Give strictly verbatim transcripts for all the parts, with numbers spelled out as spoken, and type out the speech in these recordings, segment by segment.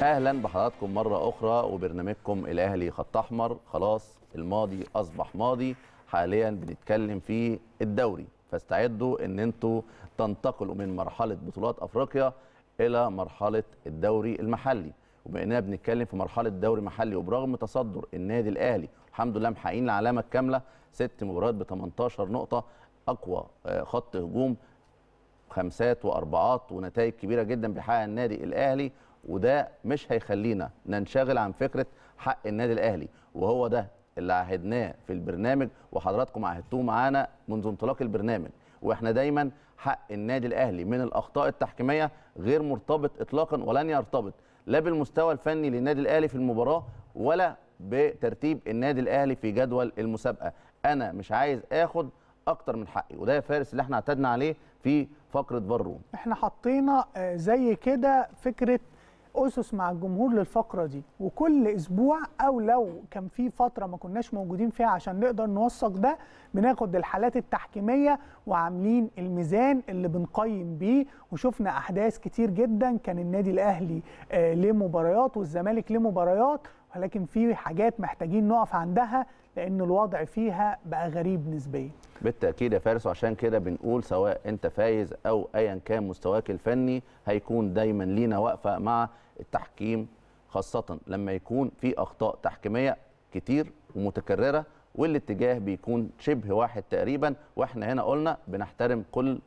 اهلا بحضراتكم مره اخرى وبرنامجكم الاهلي خط احمر. خلاص الماضي اصبح ماضي، حاليا بنتكلم في الدوري، فاستعدوا ان انتوا تنتقلوا من مرحله بطولات افريقيا الى مرحله الدوري المحلي. وبما اننا بنتكلم في مرحله دوري محلي، وبرغم تصدر النادي الاهلي الحمد لله محققين العلامه الكامله، ست مباريات ب تمنتاشر نقطه، اقوى خط هجوم، خمسات واربعات ونتائج كبيره جدا بيحققها النادي الاهلي. وده مش هيخلينا ننشغل عن فكره حق النادي الاهلي، وهو ده اللي عهدناه في البرنامج وحضراتكم عهدتوه معانا منذ انطلاق البرنامج. واحنا دايما حق النادي الاهلي من الاخطاء التحكيميه غير مرتبط اطلاقا، ولن يرتبط لا بالمستوى الفني للنادي الاهلي في المباراه ولا بترتيب النادي الاهلي في جدول المسابقه. انا مش عايز اخد اكتر من حقي، وده يا فارس اللي احنا اعتدنا عليه في فقره فار. احنا حطينا زي كده فكره اسس مع الجمهور للفقره دي، وكل اسبوع او لو كان في فتره ما كناش موجودين فيها عشان نقدر نوثق ده، بناخد الحالات التحكيميه وعاملين الميزان اللي بنقيم بيه. وشفنا احداث كتير جدا، كان النادي الاهلي آه ليه مباريات والزمالك ليه مباريات، ولكن في حاجات محتاجين نقف عندها لان الوضع فيها بقى غريب نسبيا. بالتاكيد يا فارس، وعشان كده بنقول سواء انت فايز او ايا كان مستواك الفني، هيكون دايما لينا واقفه مع التحكيم، خاصه لما يكون في اخطاء تحكيميه كتير ومتكرره والاتجاه بيكون شبه واحد تقريبا. واحنا هنا قلنا بنحترم كل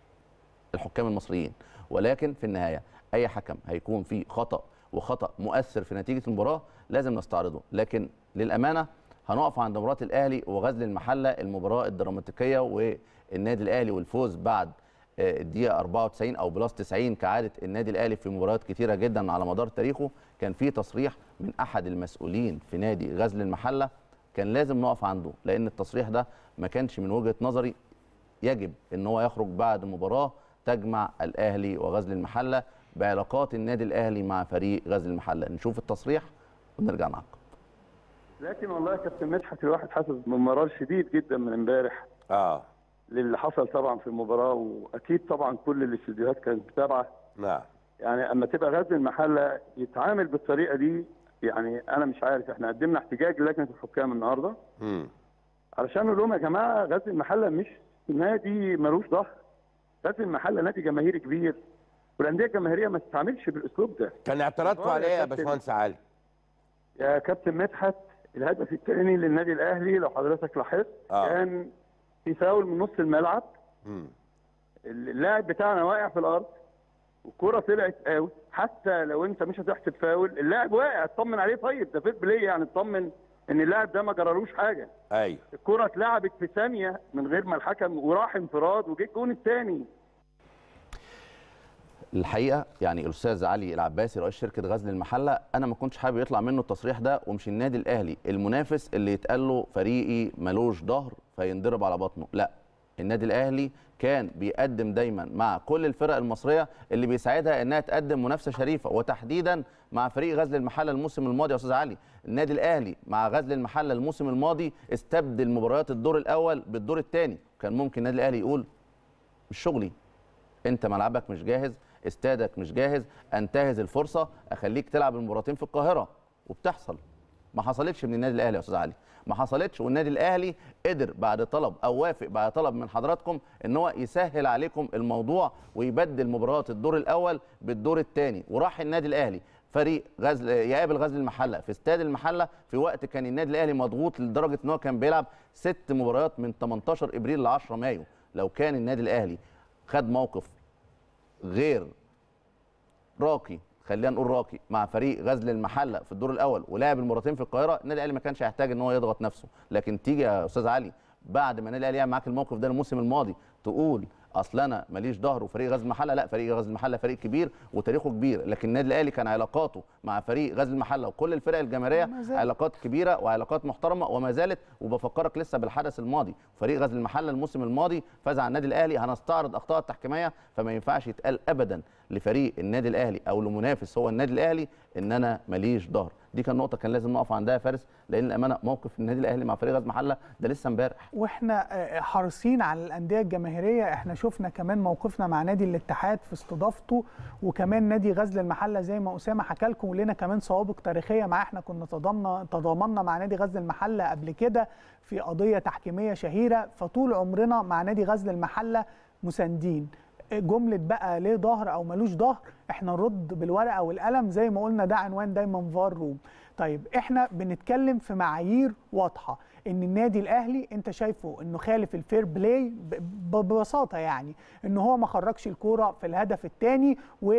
الحكام المصريين، ولكن في النهايه اي حكم هيكون فيه خطا وخطا مؤثر في نتيجه المباراه لازم نستعرضه. لكن للامانه هنقف عند مباراه الاهلي وغزل المحله، المباراه الدراماتيكيه والنادي الاهلي والفوز بعد الدقيقه أربعة وتسعين او بلس تسعين كعاده النادي الاهلي في مباريات كتيره جدا على مدار تاريخه. كان في تصريح من احد المسؤولين في نادي غزل المحله كان لازم نقف عنده، لان التصريح ده ما كانش من وجهه نظري يجب ان هو يخرج بعد مباراه تجمع الاهلي وغزل المحله بعلاقات النادي الاهلي مع فريق غزل المحله. نشوف التصريح ونرجع نعقب. لكن والله يا كابتن مدحت الواحد حاسس بمرار شديد جدا من امبارح اه للي حصل طبعا في المباراه، واكيد طبعا كل الاستديوهات كانت متابعه. نعم. يعني اما تبقى غزل المحله يتعامل بالطريقه دي، يعني انا مش عارف. احنا قدمنا احتجاج لجنه الحكام النهارده امم علشان نقول لهم يا جماعه غزل المحله مش نادي ملوش ظهر، غزل المحله نادي جماهيري كبير، والانديه الجماهيريه ما تتعاملش بالاسلوب ده. كان اعتراضكم على ايه يا باشمهندس علي؟ يا كابتن مدحت الهدف الثاني للنادي الاهلي لو حضرتك لاحظت آه. كان في فاول من نص الملعب. امم اللاعب بتاعنا واقع في الارض والكره طلعت اوت، حتى لو انت مش هتحسب فاول اللاعب واقع اطمن عليه. طيب ده فير بلاي، يعني اطمن ان اللاعب ده ما جرالوش حاجه. ايوه الكره اتلعبت في ثانيه من غير ما الحكم، وراح انفراد وجه الجون الثاني. الحقيقه يعني الاستاذ علي العباسي رئيس شركه غزل المحله، انا ما كنتش حابب يطلع منه التصريح ده، ومش النادي الاهلي المنافس اللي يتقال له فريقي ملوش ظهر فينضرب على بطنه. لا، النادي الاهلي كان بيقدم دايما مع كل الفرق المصريه اللي بيساعدها انها تقدم منافسه شريفه، وتحديدا مع فريق غزل المحله الموسم الماضي. يا استاذ علي، النادي الاهلي مع غزل المحله الموسم الماضي استبدل مباريات الدور الاول بالدور الثاني. كان ممكن النادي الاهلي يقول مش شغلي، انت ملعبك مش جاهز، استادك مش جاهز، انتهز الفرصه اخليك تلعب المباراتين في القاهره. وبتحصل، ما حصلتش من النادي الاهلي يا استاذ علي، ما حصلتش. والنادي الاهلي قدر بعد طلب او وافق بعد طلب من حضراتكم ان هو يسهل عليكم الموضوع ويبدل مباريات الدور الاول بالدور الثاني. وراح النادي الاهلي فريق غزل يقابل غزل المحله في استاد المحله في وقت كان النادي الاهلي مضغوط لدرجه ان هو كان بيلعب ست مباريات من تمنتاشر ابريل ل عشرة مايو. لو كان النادي الاهلي خد موقف غير راقي، خلينا نقول راقي، مع فريق غزل المحله في الدور الاول ولعب المباراتين في القاهره، النادي الاهلي ما كانش هيحتاج ان هو يضغط نفسه. لكن تيجي يا استاذ علي بعد ما النادي الاهلي يعمل معاك الموقف ده الموسم الماضي تقول اصل انا ماليش ظهر وفريق غزل المحله. لا، فريق غزل المحله فريق كبير وتاريخه كبير، لكن النادي الاهلي كان علاقاته مع فريق غزل المحله وكل الفرق الجماهيريه علاقات كبيره وعلاقات محترمه وما زالت. وبفكرك لسه بالحدث الماضي، فريق غزل المحله الموسم الماضي فاز على النادي الاهلي. هنستعرض اخطاء التحكيميه، فما ينفعش يتقال ابدا لفريق النادي الاهلي او لمنافس هو النادي الاهلي ان انا ماليش ظهر. دي كان نقطه كان لازم نقف عندها يا فارس، لان الامانه موقف النادي الاهلي مع فريق غزل المحله ده لسه امبارح. واحنا حريصين على الانديه الجماهيريه، احنا شفنا كمان موقفنا مع نادي الاتحاد في استضافته، وكمان نادي غزل المحله زي ما اسامه حكى لكم، ولنا كمان سوابق تاريخيه معاه. احنا كنا تضامنا تضامنا مع نادي غزل المحله قبل كده في قضيه تحكيميه شهيره، فطول عمرنا مع نادي غزل المحله مساندين. جمله بقى ليه ظهر او ملوش ظهر، احنا نرد بالورقه والقلم زي ما قلنا، ده عنوان دايما فار روم. طيب احنا بنتكلم في معايير واضحه، ان النادي الاهلي انت شايفه انه خالف الفير بلاي ببساطه، يعني ان هو ما خرجش الكوره في الهدف الثاني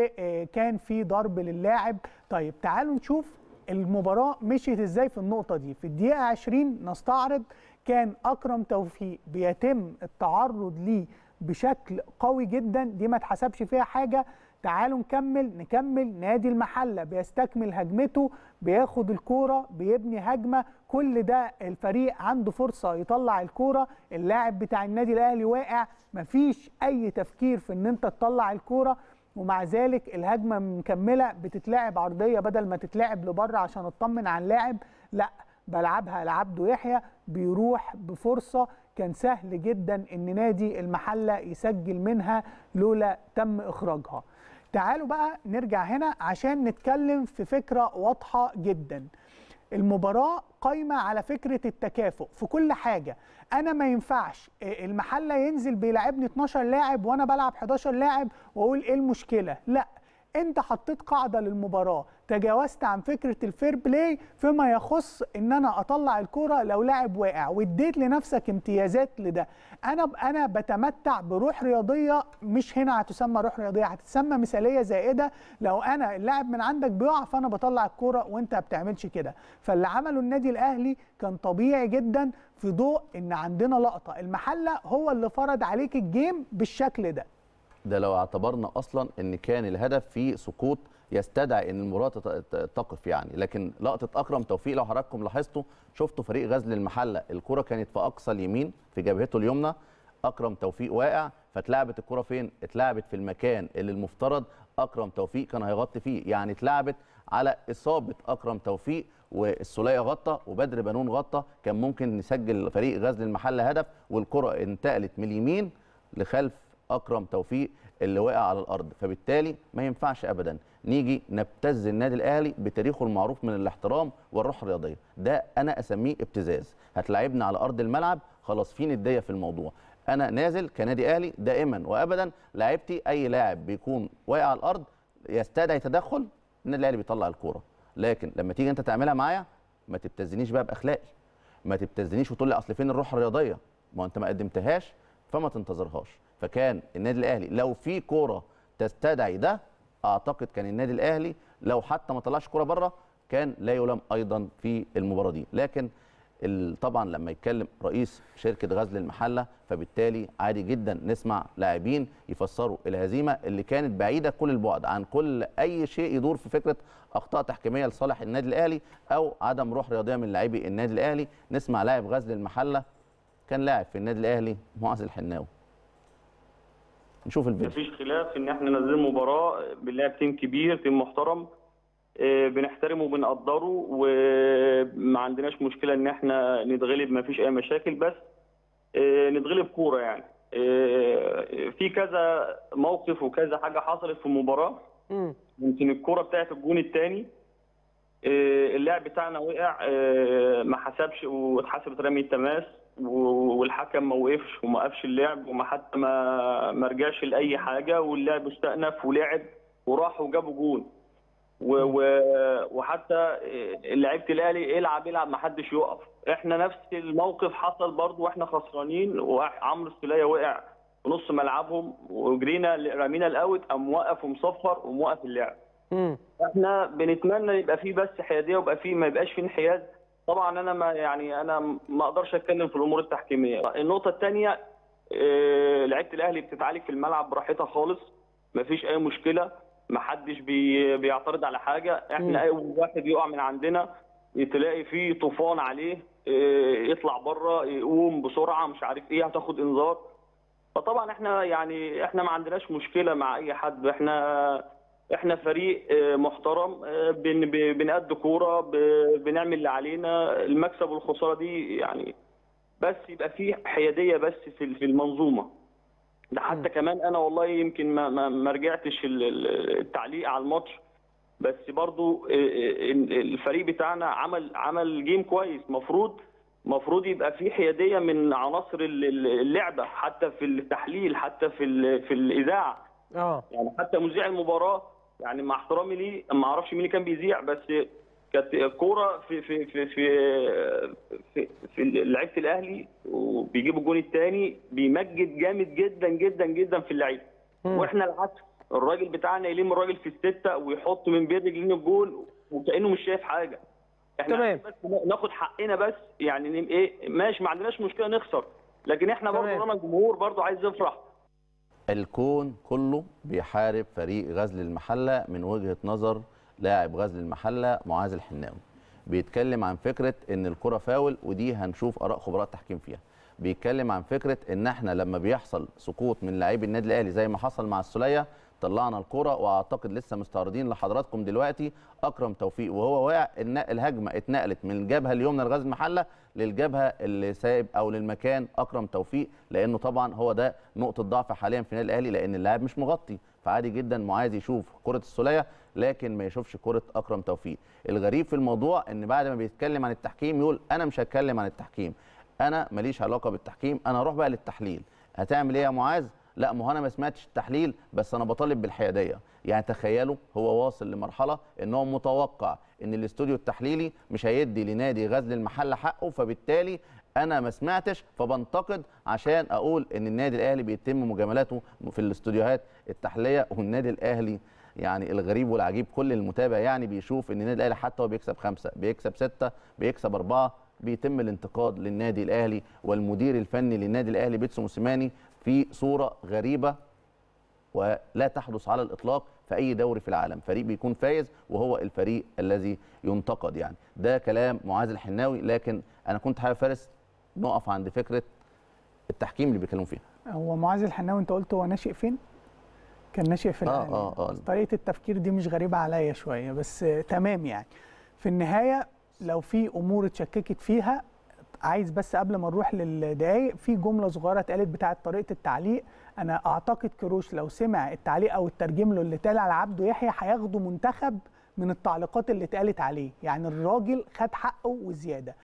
وكان في ضرب للاعب. طيب تعالوا نشوف المباراه مشيت ازاي في النقطه دي. في الدقيقه عشرين نستعرض كان اكرم توفيق بيتم التعرض ليه بشكل قوي جدا، دي ما اتحسبش فيها حاجه. تعالوا نكمل نكمل نادي المحله بيستكمل هجمته، بياخد الكوره بيبني هجمه، كل ده الفريق عنده فرصه يطلع الكوره، اللاعب بتاع النادي الاهلي واقع، مفيش اي تفكير في ان انت تطلع الكوره، ومع ذلك الهجمه مكمله، بتتلعب عرضيه بدل ما تتلعب لبره عشان اطمن على اللاعب، لا بلعبها لعبده يحيى، بيروح بفرصه كان سهل جدا ان نادي المحله يسجل منها لولا تم اخراجها. تعالوا بقى نرجع هنا عشان نتكلم في فكره واضحه جدا. المباراه قايمه على فكره التكافؤ في كل حاجه. انا ما ينفعش المحله ينزل بيلعبني اتناشر لاعب وانا بلعب حداشر لاعب واقول ايه المشكله، لا، انت حطيت قاعده للمباراه، تجاوزت عن فكره الفير بلاي فيما يخص ان انا اطلع الكره لو لاعب واقع، واديت لنفسك امتيازات لده. انا انا بتمتع بروح رياضيه، مش هنا هتسمى روح رياضيه، هتسمى مثاليه زائده. لو انا اللاعب من عندك بيقع فانا بطلع الكره وانت ما بتعملش كده. فاللي عمله النادي الاهلي كان طبيعي جدا في ضوء ان عندنا لقطه المحله هو اللي فرض عليك الجيم بالشكل ده. ده لو اعتبرنا اصلا ان كان الهدف فيه سقوط يستدعي ان المباراه تقف يعني. لكن لقطه اكرم توفيق لو حضراتكم لاحظتوا، شفتوا فريق غزل المحله الكره كانت في اقصى اليمين في جبهته اليمنى، اكرم توفيق واقع، فاتلعبت الكره فين؟ اتلعبت في المكان اللي المفترض اكرم توفيق كان هيغطي فيه، يعني اتلعبت على اصابه اكرم توفيق، والسوليه غطى وبدر بنون غطى، كان ممكن نسجل فريق غزل المحله هدف، والكره انتقلت من اليمين لخلف اكرم توفيق اللي واقع على الارض. فبالتالي ما ينفعش ابدا نيجي نبتز النادي الاهلي بتاريخه المعروف من الاحترام والروح الرياضيه، ده انا اسميه ابتزاز. هتلاعبنا على ارض الملعب، خلاص في نديه في الموضوع. انا نازل كنادي اهلي دائما وابدا لاعبتي، اي لاعب بيكون واقع على الارض يستدعي تدخل النادي الاهلي بيطلع الكوره. لكن لما تيجي انت تعملها معايا ما تبتزنيش بقى باخلاقي، ما تبتزنيش وتقول لي اصل فين الروح الرياضيه، ما انت ما قدمتهاش فما تنتظرهاش. فكان النادي الاهلي لو في كوره تستدعي ده، اعتقد كان النادي الاهلي لو حتى ما طلعش كوره بره كان لا يلام ايضا في المباراه دي. لكن طبعا لما يتكلم رئيس شركه غزل المحله فبالتالي عادي جدا نسمع لاعبين يفسروا الهزيمه اللي كانت بعيده كل البعد عن كل اي شيء يدور في فكره اخطاء تحكيميه لصالح النادي الاهلي او عدم روح رياضيه من لاعبي النادي الاهلي. نسمع لاعب غزل المحله كان لاعب في النادي الاهلي، معاذ الحناوي. نشوف الفيديو. مفيش خلاف ان احنا نازلين مباراه بنلعب تيم كبير، تيم محترم، اه بنحترمه وبنقدره، وما عندناش مشكله ان احنا نتغلب، مفيش اي مشاكل، بس اه نتغلب كوره يعني. اه في كذا موقف وكذا حاجه حصلت في المباراه. يمكن الكوره بتاعت الجون الثاني اه اللاعب بتاعنا وقع، اه ما حسبش واتحسبت رمي التماس، والحكم ما وقفش وما وقفش اللعب، وما حتى ما ما رجعش لاي حاجه، واللاعب استأنف ولعب وراح وجابوا جون. وحتى لعيبه الاهلي العب العب ما حدش يقف. احنا نفس الموقف حصل برضو واحنا خسرانين، وعمرو السوليه وقع في نص ملعبهم وجرينا رمينا الاوت، قام موقف ومصفر وموقف اللعب. احنا بنتمنى يبقى فيه بس حياديه، ويبقى فيه ما يبقاش فيه انحياز. طبعا انا ما يعني انا ما اقدرش اتكلم في الامور التحكيميه. النقطه الثانيه، اه لعيبه الاهلي بتتعالج في الملعب براحتها خالص، ما فيش اي مشكله، ما حدش بي بيعترض على حاجه. احنا اي واحد يقع من عندنا تلاقي فيه طوفان عليه، اه يطلع بره يقوم بسرعه مش عارف ايه، هتاخد انذار. فطبعا احنا يعني احنا ما عندناش مشكله مع اي حد. احنا احنا فريق محترم، بنأدي كوره، بنعمل اللي علينا، المكسب والخساره دي يعني بس يبقى في حياديه بس في في المنظومه. ده حتى م. كمان انا والله يمكن ما ما, ما رجعتش التعليق على الماتش، بس برضو الفريق بتاعنا عمل عمل جيم كويس. مفروض مفروض يبقى في حياديه من عناصر اللعبه، حتى في التحليل، حتى في في الاذاعه. اه يعني حتى مذيع المباراه، يعني مع احترامي ليه ما اعرفش مين اللي كان بيذيع، بس كانت الكوره في في في في في, في لعيبه الاهلي وبيجيبوا الجون الثاني بيمجد جامد جدا جدا جدا في اللعيبه، واحنا العكس، الراجل بتاعنا يلم الراجل في السته ويحط من بين رجلين الجول وكانه مش شايف حاجه. احنا تمام. بس ناخد حقنا بس، يعني ايه ماشي، ما عندناش مشكله نخسر، لكن احنا برضه لنا الجمهور برضه عايز يفرح. الكون كله بيحارب فريق غزل المحله من وجهه نظر لاعب غزل المحله معاذ الحناوي. بيتكلم عن فكره ان الكره فاول، ودي هنشوف اراء خبراء التحكيم فيها. بيتكلم عن فكره ان احنا لما بيحصل سقوط من لاعبي النادي الاهلي زي ما حصل مع السوليه طلعنا الكره، واعتقد لسه مستعرضين لحضراتكم دلوقتي اكرم توفيق وهو واقع الهجمه اتنقلت من الجبهه اليمنى لغزل المحله للجبهه اللي سايب او للمكان اكرم توفيق، لانه طبعا هو ده نقطه ضعف حاليا في النادي الاهلي، لان اللاعب مش مغطي، فعادي جدا معاذ يشوف كره السوليه لكن ما يشوفش كره اكرم توفيق. الغريب في الموضوع ان بعد ما بيتكلم عن التحكيم يقول انا مش هتكلم عن التحكيم، انا ماليش علاقه بالتحكيم، انا اروح بقى للتحليل. هتعمل ايه يا معاذ؟ لا ما هو انا ما سمعتش التحليل بس انا بطالب بالحياديه. يعني تخيلوا هو واصل لمرحله ان هو متوقع ان الاستوديو التحليلي مش هيدي لنادي غزل المحله حقه، فبالتالي انا ما سمعتش فبنتقد عشان اقول ان النادي الاهلي بيتم مجاملاته في الاستوديوهات التحليليه. والنادي الاهلي يعني الغريب والعجيب كل المتابع يعني بيشوف ان النادي الاهلي حتى هو بيكسب خمسه، بيكسب سته، بيكسب اربعه، بيتم الانتقاد للنادي الاهلي والمدير الفني للنادي الاهلي بيتسو موسيماني في صوره غريبه ولا تحدث على الاطلاق في اي دوري في العالم. فريق بيكون فايز وهو الفريق الذي ينتقد. يعني ده كلام معاذ الحناوي، لكن انا كنت حابب فارس نقف عند فكره التحكيم اللي بيتكلموا فيها. هو معاذ الحناوي انت قلت هو ناشئ فين؟ كان ناشئ في الاهلي. آه آه آه. طريقه التفكير دي مش غريبه عليا شويه، بس تمام. يعني في النهايه لو في امور اتشككت فيها، عايز بس قبل ما نروح للدقايق في جمله صغيره اتقالت بتاعه طريقه التعليق. انا اعتقد كروش لو سمع التعليق او الترجم له اللي اتقال على عبده يحيى هياخده منتخب من التعليقات اللي اتقالت عليه. يعني الراجل خد حقه وزياده.